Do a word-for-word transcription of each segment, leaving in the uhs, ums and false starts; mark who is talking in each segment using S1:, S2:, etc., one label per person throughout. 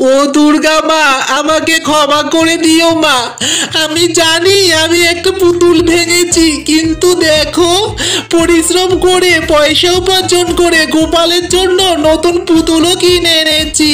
S1: ও দুর্গা মা, আমাকে ক্ষমা করে দিও মা। আমি জানি আমি একটা পুতুল ভেঙেছি, কিন্তু দেখো পরিশ্রম করে পয়সা উপার্জন করে গোপালের জন্য নতুন পুতুলও কিনে এনেছি।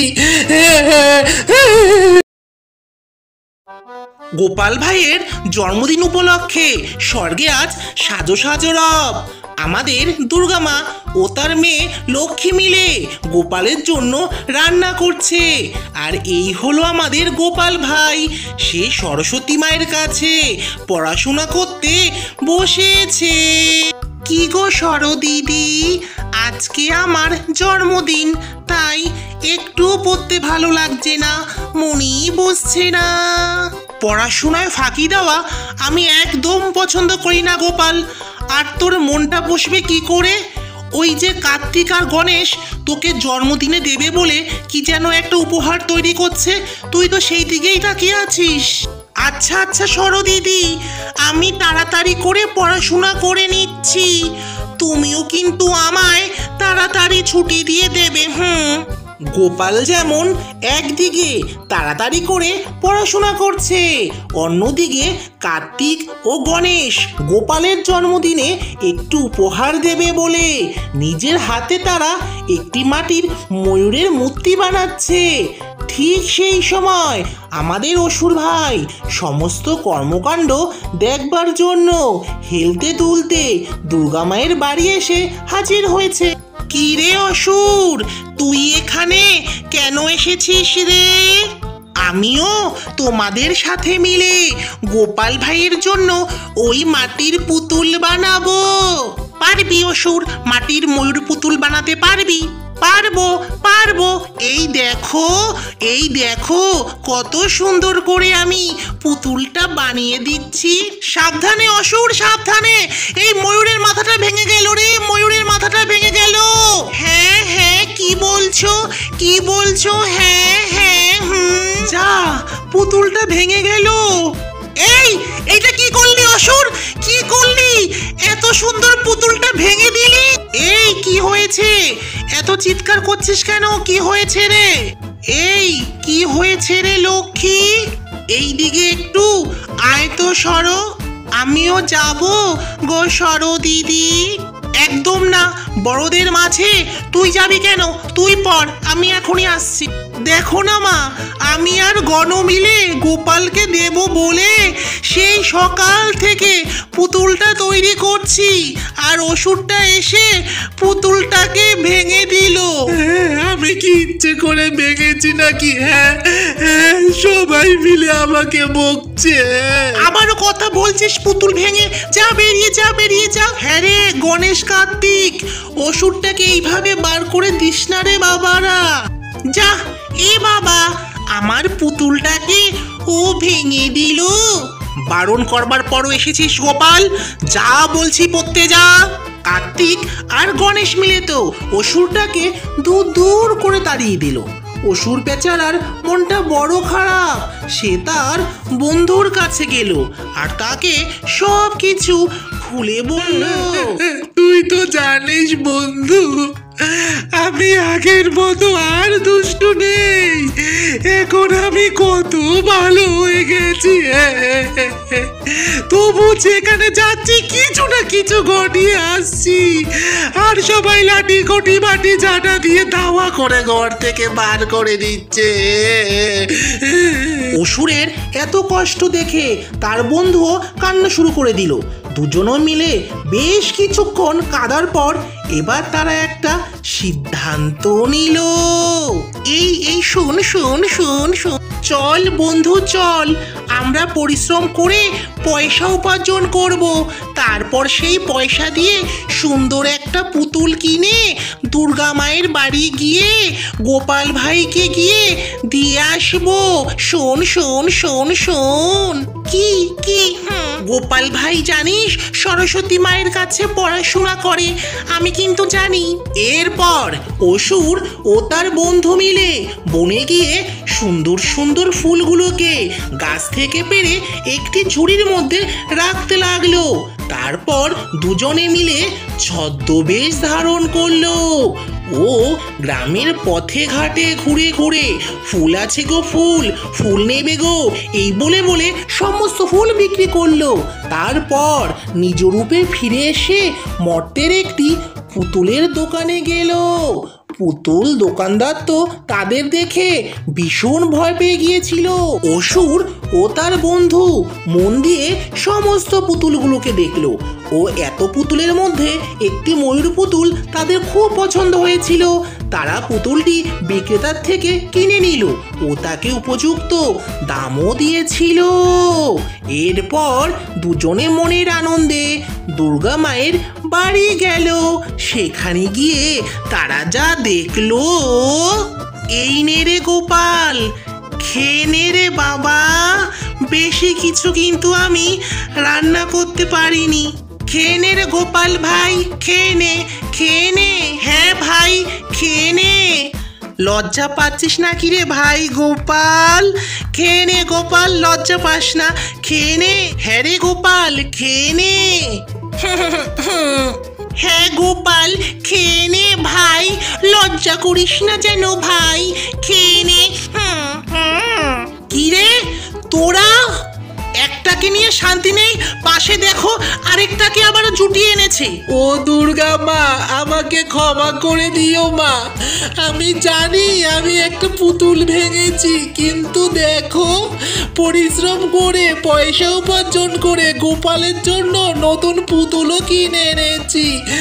S2: গোপাল ভাইয়ের জন্মদিন উপলক্ষে স্বর্গে আজ সাজো সাজো রব। আমাদের দুর্গা মা ও তার মেয়ে লক্ষ্মী মিলে গোপালের জন্য রান্না করছে। আর এই হলো আমাদের গোপাল ভাই, সে সরস্বতী মায়ের কাছে পড়াশোনা করতে বসেছে। কি গো সর দিদি, আজকে আমার জন্মদিন, তাই একটু পড়তে ভালো লাগছে না, মনেই বসছে না। পড়াশোনায় ফাঁকি দেওয়া আমি একদম পছন্দ করি না গোপাল। আর তোর মনটা বসবে কি করে? ওই যে কার্তিক আর গণেশ তোকে জন্মদিনে দেবে বলে কি যেন একটা উপহার তৈরি করছে, তুই তো সেই দিকেই তাকিয়ে আছিস। আচ্ছা আচ্ছা সরো দিদি, আমি তাড়াতাড়ি করে পড়াশোনা করে নিচ্ছি, তুমিও কিন্তু আমায় তাড়াতাড়ি ছুটি দিয়ে দেবে। হুম। গোপাল যেমন একদিকে তাড়াতাড়ি করে পড়াশোনা করছে, অন্যদিকে কার্তিক ও গণেশ গোপালের জন্মদিনে একটু উপহার দেবে বলে নিজের হাতে তারা একটি মাটির ময়ূরের মূর্তি বানাচ্ছে। ঠিক সেই সময় আমাদের অসুর ভাই সমস্ত কর্মকাণ্ড দেখবার জন্য হেলতে দুলতে দুর্গা মায়ের বাড়ি এসে হাজির হয়েছে। কি রে অসুর, তুই এখানে কেন এসেছিস রে? আমিও তোমাদের সাথে মিলে গোপাল ভাইয়ের জন্য ওই মাটির পুতুল বানাবো। পারবি অসুর, মাটির ময়ূর পুতুল বানাতে পারবি? পারবো পারবো, এই দেখো এই দেখো কত সুন্দর করে আমি পুতুলটা বানিয়ে দিচ্ছি। সাবধানে অসুর সাবধানে, এই ময়ূরের মাথাটা ভেঙে গেল রে, ময়ূরের মাথাটা ভেঙে গেল। হ্যাঁ হ্যাঁ, কি বলছো কি বলছো? হ্যাঁ হ্যাঁ হুম, যা পুতুলটা ভেঙে গেল। এই এইটা কি করলি অসুর, কি করলি? এত সুন্দর পুতুলটা ভেঙে দিলি। এই কি হয়েছে, এত চিৎকার করছিস কেন? কি হয়েছে রে? এই কি হয়েছে রে লক্ষ্মী? এই দিকে একটু আয় তো সরো, আমিও যাব গো সরো দিদি। একদম না, বড়দের মাঝে তুই যাবি কেন? তুই পড়, আমি এখনই আসছি। দেখো না মা, আমি আর গণ মিলে গোপালকে দেব বলে সেই সকাল থেকে পুতুলটা তৈরি করছি, আর অসুরটা এসে পুতুলটাকে ভেঙে দিল।
S1: আমি কি ইচ্ছে করে ভেঙেছি নাকি? হ্যাঁ হ্যাঁ, সবাই মিলে আমাকে বকছে।
S2: আবারও কথা বলছিস পুতুল ভেঙে? যা বেরিয়ে যা বেরিয়ে যা। হ্যাঁ রে গণেশ কার্তিক, অসুরটাকে এইভাবে বার করে দিস না রে বাবারা। যা এ বাবা, আমার পুতুলটাকে ও ভেঙে দিল। বারণ করবার পরও এসেছিস গোপাল, যা বলছি পড়তে যা। কার্তিক আর গণেশ মিলে তো অসুরটাকে দূর দূর করে তাড়িয়ে দিল। অসুর বেচারার মনটা বড় খারাপ, সে তার বন্ধুর কাছে গেল আর তাকে সব কিছু খুলে বলল।
S1: তুই তো জানিস বন্ধু, আমি আগের মতো আর দুষ্টু নেই, এখন আমি কত ভালো হয়ে গেছি। তবু যেখানে যাচ্ছি কিছু না কিছু ঘটিয়ে আসছি, আর সবাই লাঠি কটি মাটি জাটা দিয়ে ধাওয়া করে ঘর থেকে বার করে দিচ্ছে।
S2: অসুরের এত কষ্ট দেখে তার বন্ধুও কান্না শুরু করে দিল। দুজনে মিলে বেশ কিছুক্ষণ কাঁদার পর এবার তারা একটা সিদ্ধান্ত নিল। এই এই শোন শোন শোন শোন, চল বন্ধু চল, আমরা পরিশ্রম করে পয়সা উপার্জন করব, তারপর সেই পয়সা দিয়ে সুন্দর একটা পুতুল কিনে দুর্গা মায়ের বাড়ি গিয়ে গোপাল ভাইকে গিয়ে দিয়ে আসবো। শোন শোন শোন শোন। কি কি? গোপাল ভাই জানিস সরস্বতী মায়ের কাছে পড়াশোনা করে, আমি কিন্তু জানি। এরপর অসুর ও তার বন্ধু মিলে বনে গিয়ে সুন্দর সুন্দর ফুলগুলোকে গাছ থেকে পেড়ে একটি ঝুড়ির মধ্যে রাখতে লাগলো। তারপর দুজনে মিলে ছদ্মবেশ ধারণ করলো। ও গ্রামের পথে ঘাটে ঘুরে ঘুরে ফুল আছে গো ফুল, ফুল নেবে গো, এই বলে বলে সমস্ত ফুল বিক্রি করলো। তারপর নিজ রূপে ফিরে এসে মর্তের একটি পুতুলের দোকানে গেল। পুতুল দোকানদার তো তাদের দেখে ভীষণ ভয় পেয়ে গিয়েছিল। অসুর ও তার বন্ধু মন দিয়ে সমস্ত পুতুলগুলোকে দেখলো। ও এত পুতুলের মধ্যে একটি ময়ূর পুতুল তাদের খুব পছন্দ হয়েছিল। তারা পুতুলটি বিক্রেতার থেকে কিনে নিল ও তাকে উপযুক্ত দামও দিয়েছিল। এরপর দুজনে মনের আনন্দে দুর্গা মায়ের বাড়ি গেল। সেখানে গিয়ে তারা যা দেখলো, এই নে রে গোপাল, খেয়ে নে রে বাবা, বেশি কিছু কিন্তু আমি রান্না করতে পারিনি। খেয়ে নে রে গোপাল ভাই, খেয়ে নে, খেয়ে নে, হ্যাঁ ভাই খেয়ে নে। লজ্জা পাচ্ছিস না কি রে ভাই গোপাল? খেয়ে নে গোপাল, লজ্জা পাস না, খেয়ে নে। হ্যাঁ রে গোপাল খেয়ে নে। হ্যাঁ গোপাল খেয়ে নে ভাই, লজ্জা করিস না যেন ভাই, খেয়ে নে। কি রে তোরা একটাকে নিয়ে শান্তি নেই, পাশে দেখো আরেকটাকে আবার জুটিয়ে এনেছে।
S1: ও দুর্গা মা, আমাকে ক্ষমা করে দিও মা। আমি জানি আমি একটা পুতুল ভেঙেছি, কিন্তু দেখো পরিশ্রম করে পয়সা উপার্জন করে গোপালের জন্য নতুন পুতুলও কিনে এনেছি।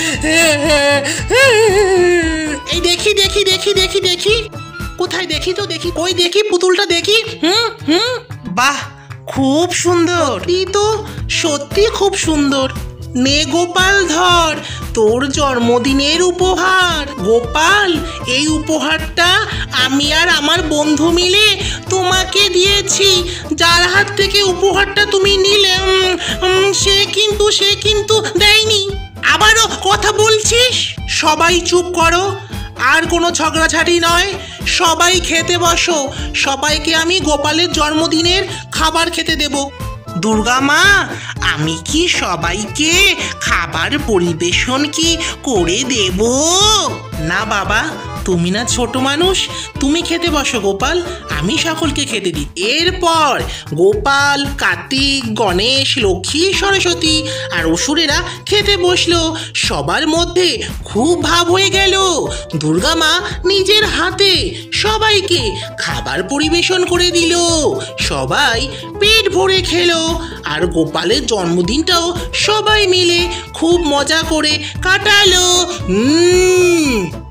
S2: এই দেখি দেখি দেখি দেখি দেখি, কোথায় দেখি তো দেখি, ওই দেখি পুতুলটা দেখি। হুম হুম, বাহ খুব সুন্দর, এই তো সত্যি খুব সুন্দর। নে গোপাল ধর তোর জন্মদিনের উপহার। গোপাল, এই উপহারটা আমি আর আমার বন্ধু মিলে তোমাকে দিয়েছি। যার হাত থেকে উপহারটা তুমি নিলে সে কিন্তু সে কিন্তু দেয়নি। আবারও কথা বলছিস? সবাই চুপ করো, আর কোনো ঝগড়াঝাটি নয়, সবাই খেতে বসো। সবাইকে আমি গোপালের জন্মদিনের খাবার খেতে দেব। দুর্গা মা, আমি কি সবাইকে খাবার পরিবেশন কি করে দেব? না বাবা, তুমি না ছোট মানুষ, তুমি খেতে বসো গোপাল, আমি সকলকে খেতে দিই। এরপর গোপাল, কার্তিক, গণেশ, লক্ষ্মী, সরস্বতী আর অসুরেরা খেতে বসলো। সবার মধ্যে খুব ভাব হয়ে গেল। দুর্গা মা নিজের হাতে সবাইকে খাবার পরিবেশন করে দিল। সবাই পেট ভরে খেলো আর গোপালের জন্মদিনটাও সবাই মিলে খুব মজা করে কাটালো। হুম।